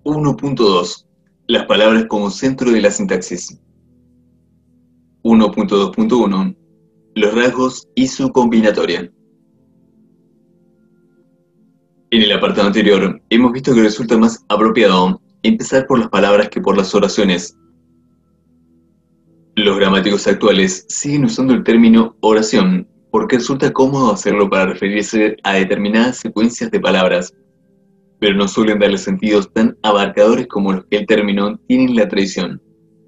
1.2. Las palabras como centro de la sintaxis. 1.2.1. Los rasgos y su combinatoria. En el apartado anterior, hemos visto que resulta más apropiado empezar por las palabras que por las oraciones. Los gramáticos actuales siguen usando el término oración porque resulta cómodo hacerlo para referirse a determinadas secuencias de palabras, pero no suelen darle sentidos tan abarcadores como los que el término tiene en la tradición.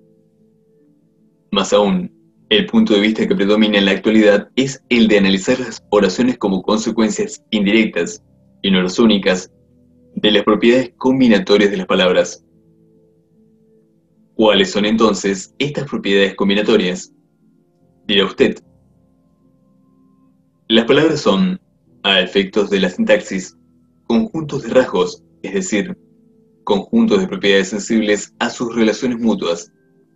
Más aún, el punto de vista que predomina en la actualidad es el de analizar las oraciones como consecuencias indirectas, y no las únicas, de las propiedades combinatorias de las palabras. ¿Cuáles son entonces estas propiedades combinatorias? Dirá usted. Las palabras son, a efectos de la sintaxis, conjuntos de rasgos, es decir, conjuntos de propiedades sensibles a sus relaciones mutuas.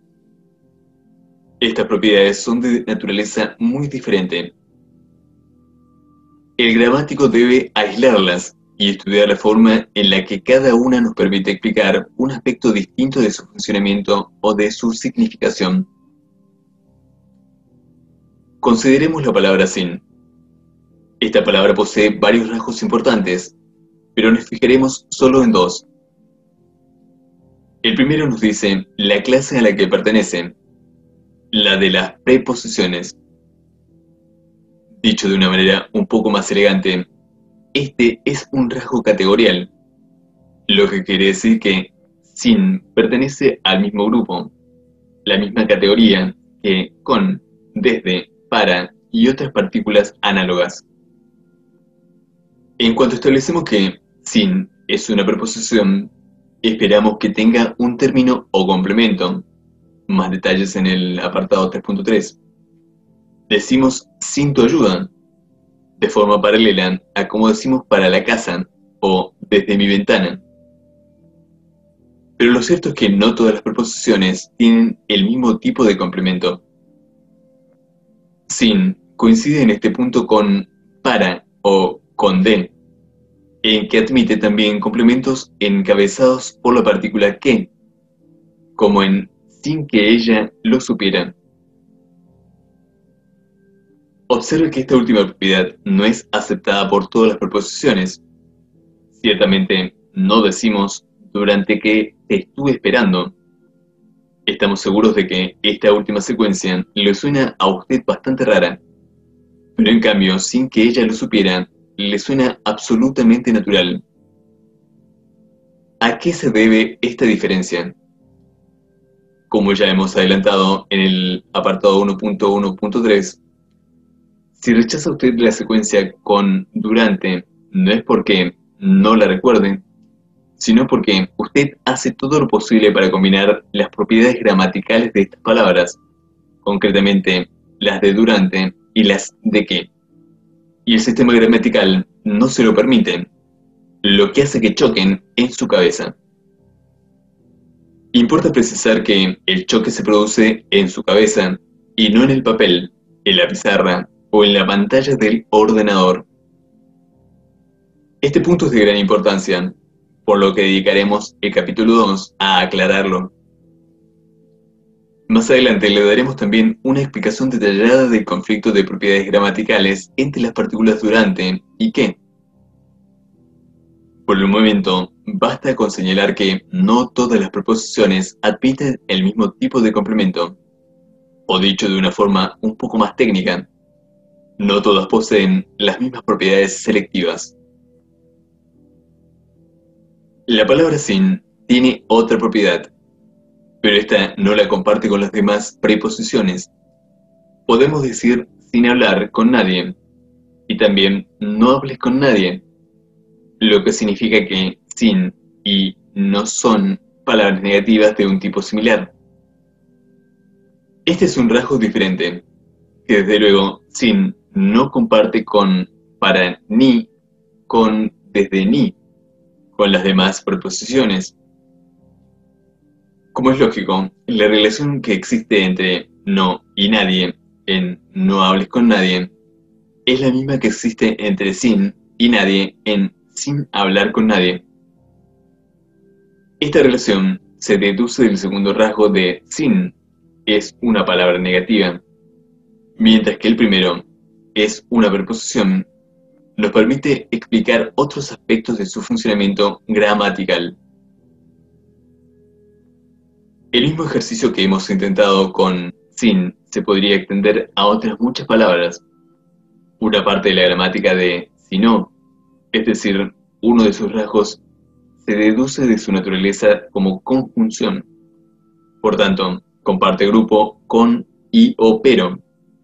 Estas propiedades son de naturaleza muy diferente. El gramático debe aislarlas y estudiar la forma en la que cada una nos permite explicar un aspecto distinto de su funcionamiento o de su significación. Consideremos la palabra sin. Esta palabra posee varios rasgos importantes, pero nos fijaremos solo en dos. El primero nos dice la clase a la que pertenece, la de las preposiciones. Dicho de una manera un poco más elegante, este es un rasgo categorial, lo que quiere decir que sin pertenece al mismo grupo, la misma categoría que con, desde, para y otras partículas análogas. En cuanto establecemos que sin es una preposición, esperamos que tenga un término o complemento. Más detalles en el apartado 3.3. Decimos sin tu ayuda, de forma paralela a como decimos para la casa o desde mi ventana. Pero lo cierto es que no todas las preposiciones tienen el mismo tipo de complemento. Sin coincide en este punto con para o con de, en que admite también complementos encabezados por la partícula que, como en sin que ella lo supiera. Observe que esta última propiedad no es aceptada por todas las preposiciones. Ciertamente no decimos durante que te estuve esperando. Estamos seguros de que esta última secuencia le suena a usted bastante rara, pero en cambio, sin que ella lo supiera, le suena absolutamente natural. ¿A qué se debe esta diferencia? Como ya hemos adelantado en el apartado 1.1.3, si rechaza usted la secuencia con durante, no es porque no la recuerde, sino porque usted hace todo lo posible para combinar las propiedades gramaticales de estas palabras, concretamente las de durante y las de que. Y el sistema gramatical no se lo permite, lo que hace que choquen en su cabeza. Importa precisar que el choque se produce en su cabeza y no en el papel, en la pizarra o en la pantalla del ordenador. Este punto es de gran importancia, por lo que dedicaremos el capítulo 2 a aclararlo. Más adelante le daremos también una explicación detallada del conflicto de propiedades gramaticales entre las partículas durante y que. Por el momento, basta con señalar que no todas las preposiciones admiten el mismo tipo de complemento, o dicho de una forma un poco más técnica, no todas poseen las mismas propiedades selectivas. La palabra sin tiene otra propiedad, pero esta no la comparte con las demás preposiciones. Podemos decir sin hablar con nadie, y también no hables con nadie, lo que significa que sin y no son palabras negativas de un tipo similar. Este es un rasgo diferente, que desde luego sin no comparte con para ni, con desde ni, con las demás preposiciones. Como es lógico, la relación que existe entre no y nadie en no hables con nadie es la misma que existe entre sin y nadie en sin hablar con nadie. Esta relación se deduce del segundo rasgo de sin, es una palabra negativa, mientras que el primero es una preposición. Nos permite explicar otros aspectos de su funcionamiento gramatical. El mismo ejercicio que hemos intentado con sin se podría extender a otras muchas palabras. Una parte de la gramática de si no, es decir, uno de sus rasgos, se deduce de su naturaleza como conjunción. Por tanto, comparte grupo con y o pero.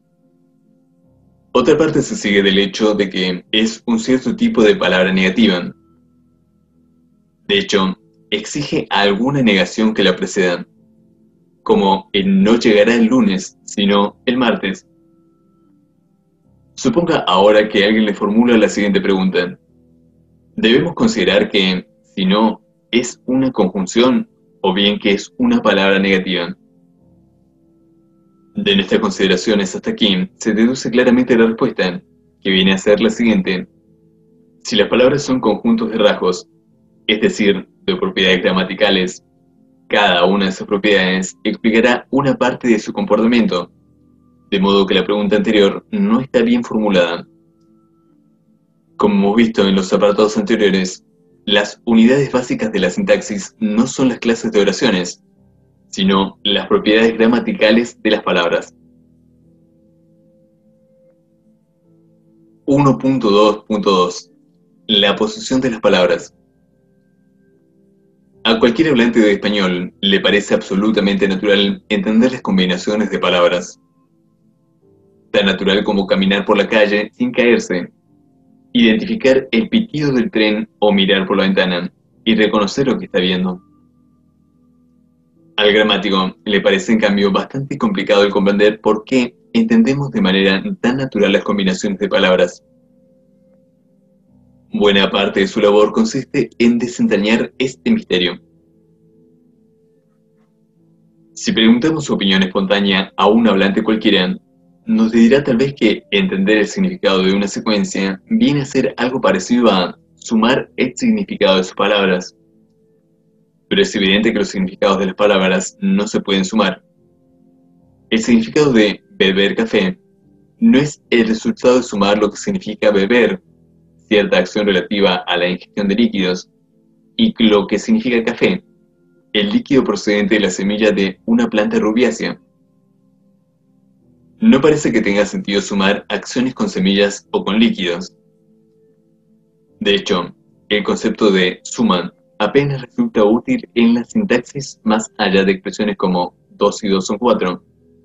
Otra parte se sigue del hecho de que es un cierto tipo de palabra negativa. De hecho, exige alguna negación que la preceda, como el no llegará el lunes, sino el martes. Suponga ahora que alguien le formula la siguiente pregunta. ¿Debemos considerar que, si no, es una conjunción o bien que es una palabra negativa? De nuestras consideraciones hasta aquí, se deduce claramente la respuesta, que viene a ser la siguiente. Si las palabras son conjuntos de rasgos, es decir, de propiedades gramaticales, cada una de esas propiedades explicará una parte de su comportamiento, de modo que la pregunta anterior no está bien formulada. Como hemos visto en los apartados anteriores, las unidades básicas de la sintaxis no son las clases de oraciones, sino las propiedades gramaticales de las palabras. 1.2.2 La posición de las palabras. A cualquier hablante de español le parece absolutamente natural entender las combinaciones de palabras. Tan natural como caminar por la calle sin caerse, identificar el pitido del tren o mirar por la ventana y reconocer lo que está viendo. Al gramático le parece en cambio bastante complicado el comprender por qué entendemos de manera tan natural las combinaciones de palabras. Buena parte de su labor consiste en desentrañar este misterio. Si preguntamos su opinión espontánea a un hablante cualquiera, nos dirá tal vez que entender el significado de una secuencia viene a ser algo parecido a sumar el significado de sus palabras. Pero es evidente que los significados de las palabras no se pueden sumar. El significado de beber café no es el resultado de sumar lo que significa beber, cierta acción relativa a la ingestión de líquidos, y lo que significa café, el líquido procedente de la semilla de una planta rubiácea. No parece que tenga sentido sumar acciones con semillas o con líquidos. De hecho, el concepto de suma apenas resulta útil en la sintaxis más allá de expresiones como 2 y 2 son 4.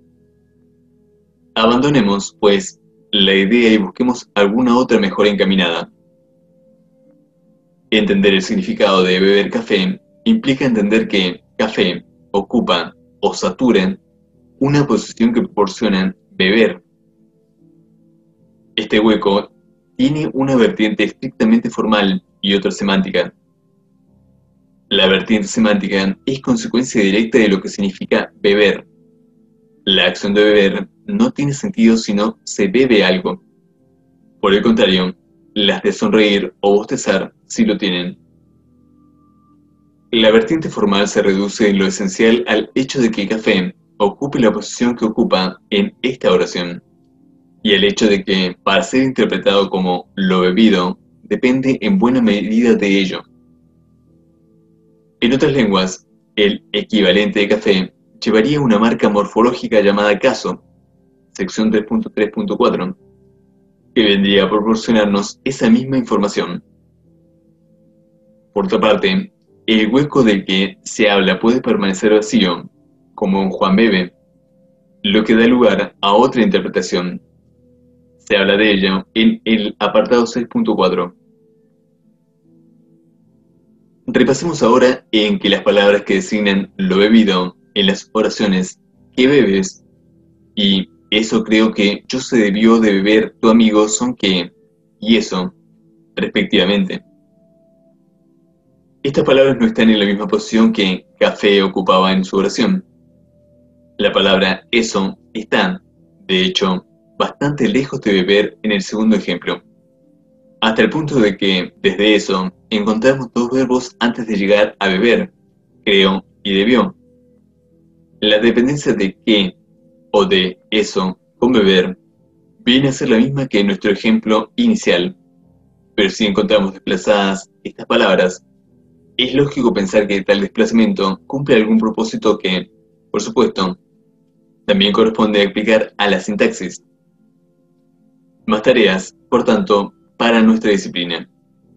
Abandonemos, pues, la idea y busquemos alguna otra mejor encaminada. Entender el significado de beber café implica entender que café ocupa o satura una posición que proporciona beber. Este hueco tiene una vertiente estrictamente formal y otra semántica. La vertiente semántica es consecuencia directa de lo que significa beber. La acción de beber no tiene sentido si no se bebe algo. Por el contrario, las de sonreír o bostezar sí lo tienen. La vertiente formal se reduce en lo esencial al hecho de que café ocupe la posición que ocupa en esta oración, y el hecho de que, para ser interpretado como lo bebido, depende en buena medida de ello. En otras lenguas, el equivalente de café llevaría una marca morfológica llamada caso, sección 3.3.4, que vendría a proporcionarnos esa misma información. Por otra parte, el hueco del que se habla puede permanecer vacío, como en Juan bebe, lo que da lugar a otra interpretación. Se habla de ello en el apartado 6.4. Repasemos ahora en que las palabras que designan lo bebido en las oraciones ¿qué bebes? Y eso creo que yo se debió de beber tu amigo son que y eso, respectivamente. Estas palabras no están en la misma posición que café ocupaba en su oración. La palabra eso está, de hecho, bastante lejos de beber en el segundo ejemplo, hasta el punto de que, desde eso, encontramos dos verbos antes de llegar a beber, creó y debió. La dependencia de qué o de eso con beber viene a ser la misma que en nuestro ejemplo inicial, pero si encontramos desplazadas estas palabras, es lógico pensar que tal desplazamiento cumple algún propósito que, por supuesto, también corresponde aplicar a la sintaxis. Más tareas, por tanto, para nuestra disciplina.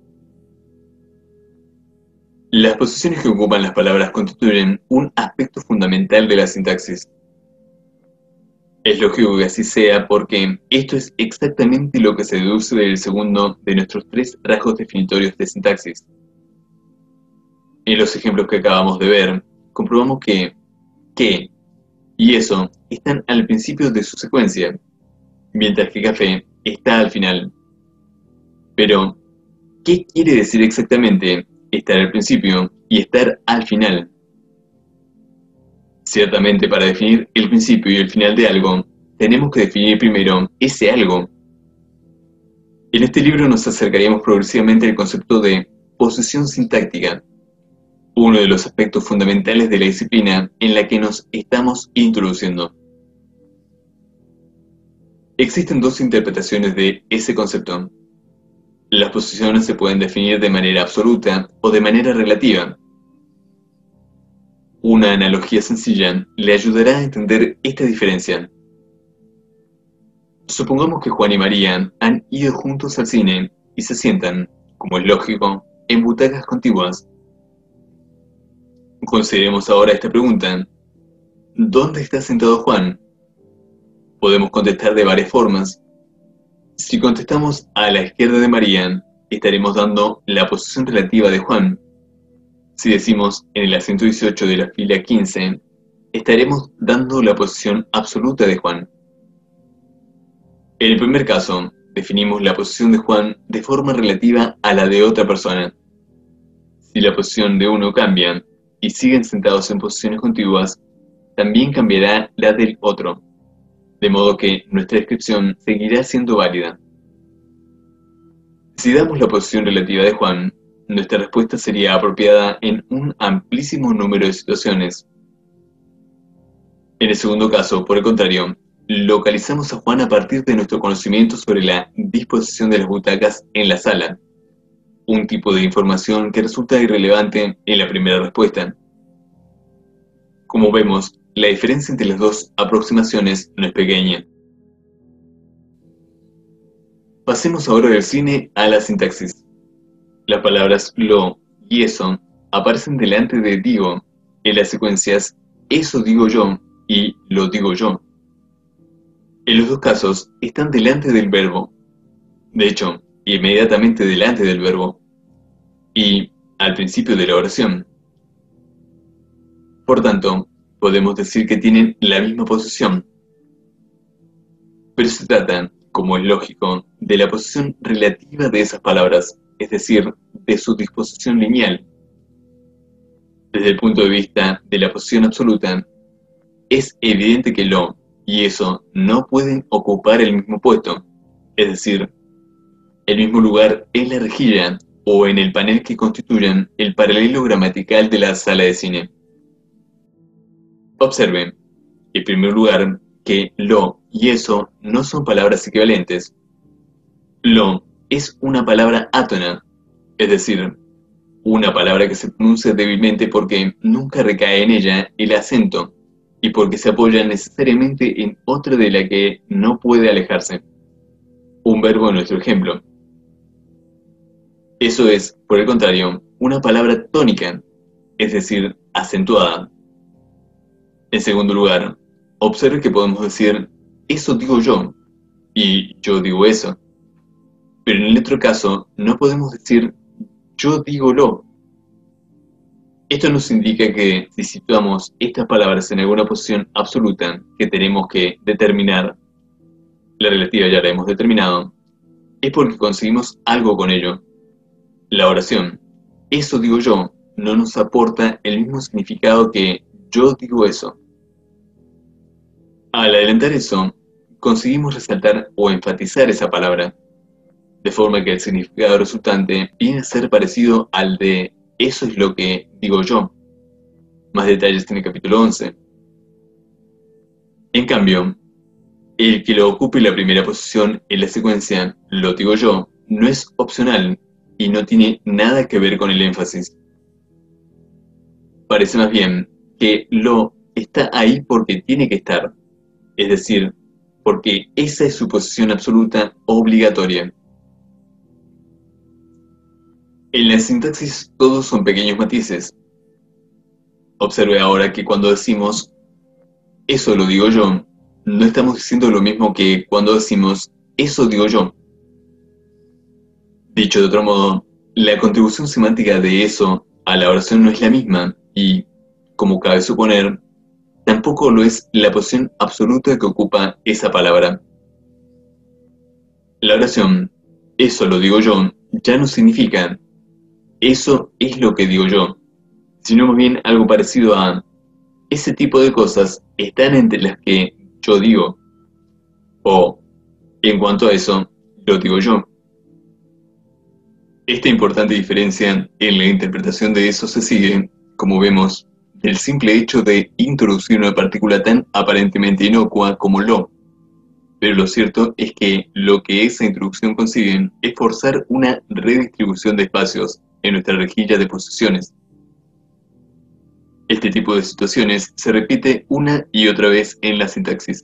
Las posiciones que ocupan las palabras constituyen un aspecto fundamental de la sintaxis. Es lógico que así sea porque esto es exactamente lo que se deduce del segundo de nuestros tres rasgos definitorios de sintaxis. En los ejemplos que acabamos de ver, comprobamos que y eso están al principio de su secuencia, mientras que café está al final. Pero, ¿qué quiere decir exactamente estar al principio y estar al final? Ciertamente, para definir el principio y el final de algo, tenemos que definir primero ese algo. En este libro nos acercaríamos progresivamente al concepto de posición sintáctica, uno de los aspectos fundamentales de la disciplina en la que nos estamos introduciendo. Existen dos interpretaciones de ese concepto. Las posiciones se pueden definir de manera absoluta o de manera relativa. Una analogía sencilla le ayudará a entender esta diferencia. Supongamos que Juan y María han ido juntos al cine y se sientan, como es lógico, en butacas contiguas. Consideremos ahora esta pregunta. ¿Dónde está sentado Juan? Podemos contestar de varias formas. Si contestamos a la izquierda de María, estaremos dando la posición relativa de Juan. Si decimos en el asiento 18 de la fila 15, estaremos dando la posición absoluta de Juan. En el primer caso, definimos la posición de Juan de forma relativa a la de otra persona. Si la posición de uno cambia y siguen sentados en posiciones contiguas, también cambiará la del otro, de modo que nuestra descripción seguirá siendo válida. Si damos la posición relativa de Juan, nuestra respuesta sería apropiada en un amplísimo número de situaciones. En el segundo caso, por el contrario, localizamos a Juan a partir de nuestro conocimiento sobre la disposición de las butacas en la sala, un tipo de información que resulta irrelevante en la primera respuesta. Como vemos, la diferencia entre las dos aproximaciones no es pequeña. Pasemos ahora del cine a la sintaxis. Las palabras lo y eso aparecen delante de digo en las secuencias eso digo yo y lo digo yo. En los dos casos están delante del verbo, de hecho, inmediatamente delante del verbo, y al principio de la oración. Por tanto, podemos decir que tienen la misma posición. Pero se trata, como es lógico, de la posición relativa de esas palabras, es decir, de su disposición lineal. Desde el punto de vista de la posición absoluta, es evidente que lo y eso no pueden ocupar el mismo puesto, es decir, el mismo lugar en la rejilla o en el panel que constituyen el paralelo gramatical de la sala de cine. Observen, en primer lugar, que lo y eso no son palabras equivalentes. Lo es una palabra átona, es decir, una palabra que se pronuncia débilmente porque nunca recae en ella el acento y porque se apoya necesariamente en otra de la que no puede alejarse. Un verbo en nuestro ejemplo. Eso es, por el contrario, una palabra tónica, es decir, acentuada. En segundo lugar, observe que podemos decir, eso digo yo, y yo digo eso. Pero en el otro caso, no podemos decir, yo digo lo. Esto nos indica que si situamos estas palabras en alguna posición absoluta que tenemos que determinar, la relativa ya la hemos determinado, es porque conseguimos algo con ello. La oración, eso digo yo, no nos aporta el mismo significado que yo digo eso. Al adelantar eso, conseguimos resaltar o enfatizar esa palabra, de forma que el significado resultante viene a ser parecido al de eso es lo que digo yo. Más detalles en el capítulo 11. En cambio, el que lo ocupe la primera posición en la secuencia, lo digo yo, no es opcional y no tiene nada que ver con el énfasis. Parece más bien que lo está ahí porque tiene que estar, es decir, porque esa es su posición absoluta obligatoria. En la sintaxis todos son pequeños matices. Observe ahora que cuando decimos eso lo digo yo, no estamos diciendo lo mismo que cuando decimos eso digo yo. Dicho de otro modo, la contribución semántica de eso a la oración no es la misma y, como cabe suponer, tampoco lo es la posición absoluta que ocupa esa palabra. La oración, eso lo digo yo, ya no significa eso es lo que digo yo, sino más bien algo parecido a ese tipo de cosas están entre las que yo digo, o en cuanto a eso, lo digo yo. Esta importante diferencia en la interpretación de eso se sigue, como vemos, del simple hecho de introducir una partícula tan aparentemente inocua como lo. Pero lo cierto es que lo que esa introducción consigue es forzar una redistribución de espacios en nuestra rejilla de posiciones. Este tipo de situaciones se repite una y otra vez en la sintaxis.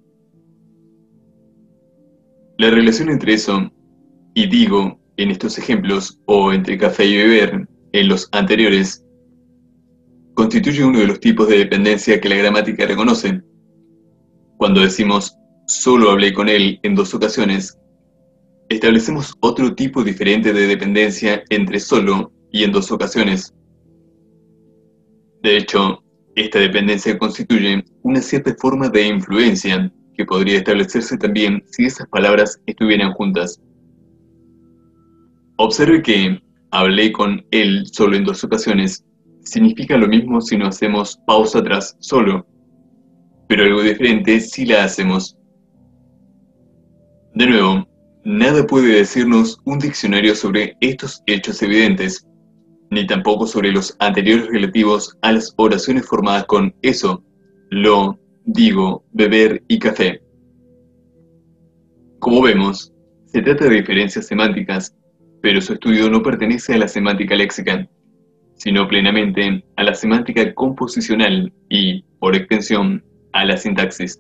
La relación entre eso y digo en estos ejemplos o entre café y beber en los anteriores constituye uno de los tipos de dependencia que la gramática reconoce. Cuando decimos solo hablé con él en 2 ocasiones, establecemos otro tipo diferente de dependencia entre solo y en 2 ocasiones. De hecho, esta dependencia constituye una cierta forma de influencia que podría establecerse también si esas palabras estuvieran juntas. Observe que hablé con él solo en 2 ocasiones significa lo mismo si no hacemos pausa tras solo, pero algo diferente si la hacemos. De nuevo, nada puede decirnos un diccionario sobre estos hechos evidentes, ni tampoco sobre los anteriores relativos a las oraciones formadas con eso, lo, digo, beber y café. Como vemos, se trata de diferencias semánticas, pero su estudio no pertenece a la semántica léxica, sino plenamente a la semántica composicional y, por extensión, a la sintaxis.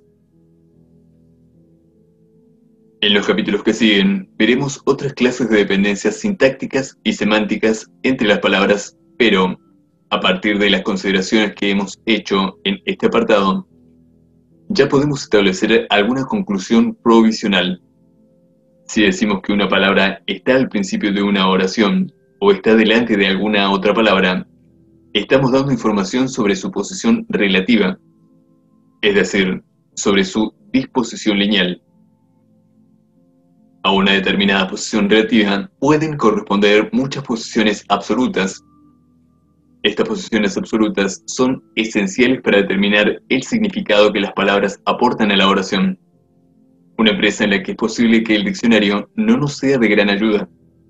En los capítulos que siguen, veremos otras clases de dependencias sintácticas y semánticas entre las palabras, pero, a partir de las consideraciones que hemos hecho en este apartado, ya podemos establecer alguna conclusión provisional. Si decimos que una palabra está al principio de una oración o está delante de alguna otra palabra, estamos dando información sobre su posición relativa, es decir, sobre su disposición lineal. A una determinada posición relativa pueden corresponder muchas posiciones absolutas. Estas posiciones absolutas son esenciales para determinar el significado que las palabras aportan a la oración, una empresa en la que es posible que el diccionario no nos sea de gran ayuda.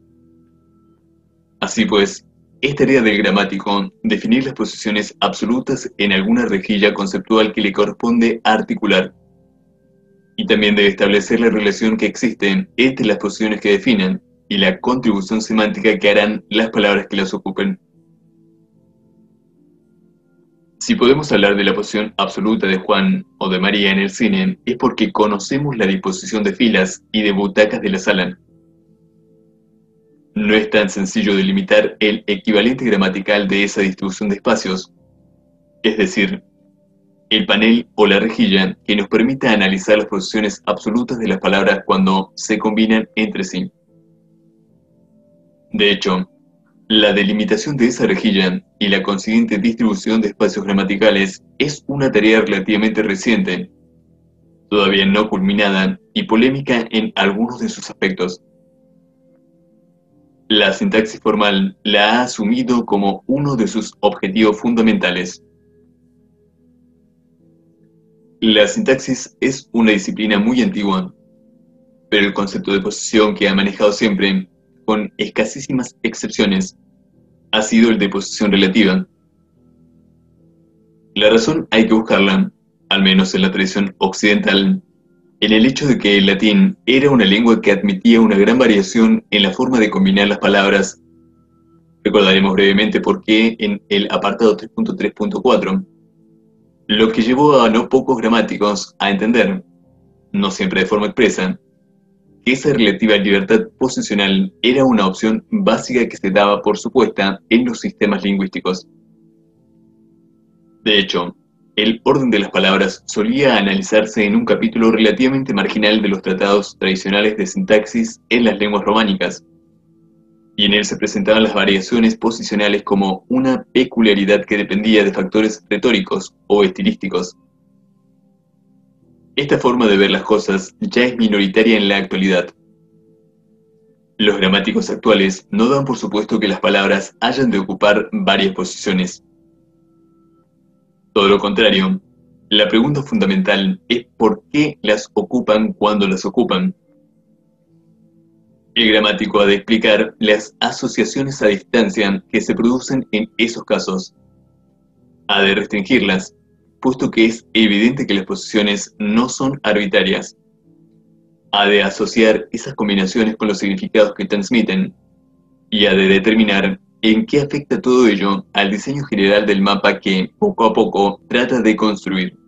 Así pues, es tarea del gramático definir las posiciones absolutas en alguna rejilla conceptual que le corresponde articular. Y también debe establecer la relación que existe entre las posiciones que definen y la contribución semántica que harán las palabras que las ocupen. Si podemos hablar de la posición absoluta de Juan o de María en el cine, es porque conocemos la disposición de filas y de butacas de la sala. No es tan sencillo delimitar el equivalente gramatical de esa distribución de espacios, es decir, el panel o la rejilla que nos permita analizar las posiciones absolutas de las palabras cuando se combinan entre sí. De hecho, la delimitación de esa rejilla y la consiguiente distribución de espacios gramaticales es una tarea relativamente reciente, todavía no culminada y polémica en algunos de sus aspectos. La sintaxis formal la ha asumido como uno de sus objetivos fundamentales. La sintaxis es una disciplina muy antigua, pero el concepto de posición que ha manejado siempre, con escasísimas excepciones, ha sido el de posición relativa. La razón hay que buscarla, al menos en la tradición occidental, en el hecho de que el latín era una lengua que admitía una gran variación en la forma de combinar las palabras. Recordaremos brevemente por qué en el apartado 3.3.4, lo que llevó a no pocos gramáticos a entender, no siempre de forma expresa, que esa relativa libertad posicional era una opción básica que se daba por supuesta en los sistemas lingüísticos. De hecho, el orden de las palabras solía analizarse en un capítulo relativamente marginal de los tratados tradicionales de sintaxis en las lenguas románicas, y en él se presentaban las variaciones posicionales como una peculiaridad que dependía de factores retóricos o estilísticos. Esta forma de ver las cosas ya es minoritaria en la actualidad. Los gramáticos actuales no dan por supuesto que las palabras hayan de ocupar varias posiciones. Todo lo contrario, la pregunta fundamental es por qué las ocupan cuando las ocupan. El gramático ha de explicar las asociaciones a distancia que se producen en esos casos. Ha de restringirlas, puesto que es evidente que las posiciones no son arbitrarias. Ha de asociar esas combinaciones con los significados que transmiten, y ha de determinar en qué afecta todo ello al diseño general del mapa que, poco a poco, trata de construir.